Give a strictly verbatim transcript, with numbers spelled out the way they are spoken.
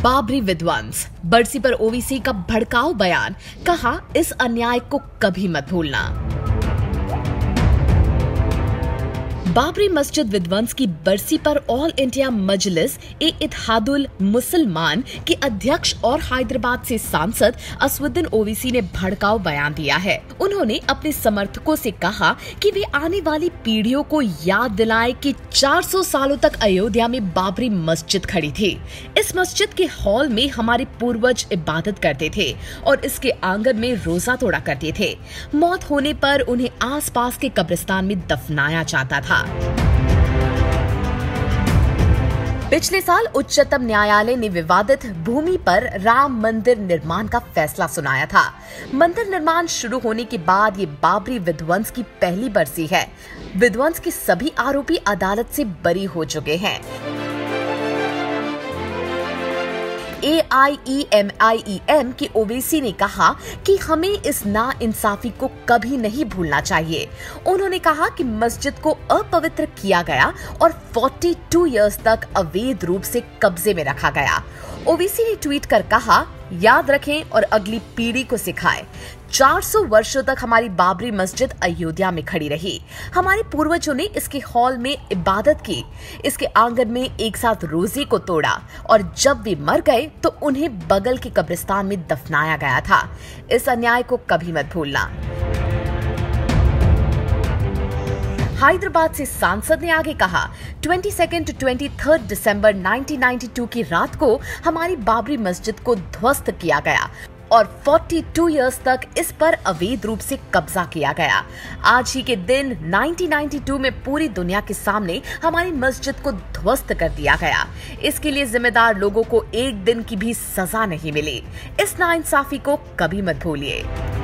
बाबरी विध्वंस, बरसी पर ओवैसी का भड़काऊ बयान, कहा इस अन्याय को कभी मत भूलना। बाबरी मस्जिद विध्वंस की बरसी पर ऑल इंडिया मजलिस ए इत्तेहादुल मुसलमान के अध्यक्ष और हैदराबाद से सांसद असदुद्दीन ओवैसी ने भड़काऊ बयान दिया है। उन्होंने अपने समर्थकों से कहा कि वे आने वाली पीढ़ियों को याद दिलाएं कि चार सौ सालों तक अयोध्या में बाबरी मस्जिद खड़ी थी। इस मस्जिद के हॉल में हमारे पूर्वज इबादत करते थे और इसके आंगन में रोजा तोड़ा करते थे। मौत होने पर उन्हें आसपास के कब्रिस्तान में दफनाया जाता था। पिछले साल उच्चतम न्यायालय ने विवादित भूमि पर राम मंदिर निर्माण का फैसला सुनाया था। मंदिर निर्माण शुरू होने के बाद ये बाबरी विध्वंस की पहली बरसी है। विध्वंस के सभी आरोपी अदालत से बरी हो चुके हैं। ए आई ई एम आई ई एम के ओवैसी ने कहा कि हमें इस नाइंसाफी को कभी नहीं भूलना चाहिए। उन्होंने कहा कि मस्जिद को अपवित्र किया गया और बयालीस इयर्स तक अवैध रूप से कब्जे में रखा गया। ओवैसी ने ट्वीट कर कहा, याद रखें और अगली पीढ़ी को सिखाएं। चार सौ वर्षों तक हमारी बाबरी मस्जिद अयोध्या में खड़ी रही। हमारे पूर्वजों ने इसके हॉल में इबादत की, इसके आंगन में एक साथ रोजे को तोड़ा और जब वे मर गए तो उन्हें बगल के कब्रिस्तान में दफनाया गया था। इस अन्याय को कभी मत भूलना। हैदराबाद से सांसद ने आगे कहा, बाईस टू तेईस दिसंबर उन्नीस सौ बानवे की रात को हमारी बाबरी मस्जिद को ध्वस्त किया गया और बयालीस इयर्स तक इस पर अवैध रूप से कब्जा किया गया। आज ही के दिन उन्नीस सौ बानवे में पूरी दुनिया के सामने हमारी मस्जिद को ध्वस्त कर दिया गया। इसके लिए जिम्मेदार लोगों को एक दिन की भी सजा नहीं मिली। इस नाइंसाफी को कभी मत भूलिए।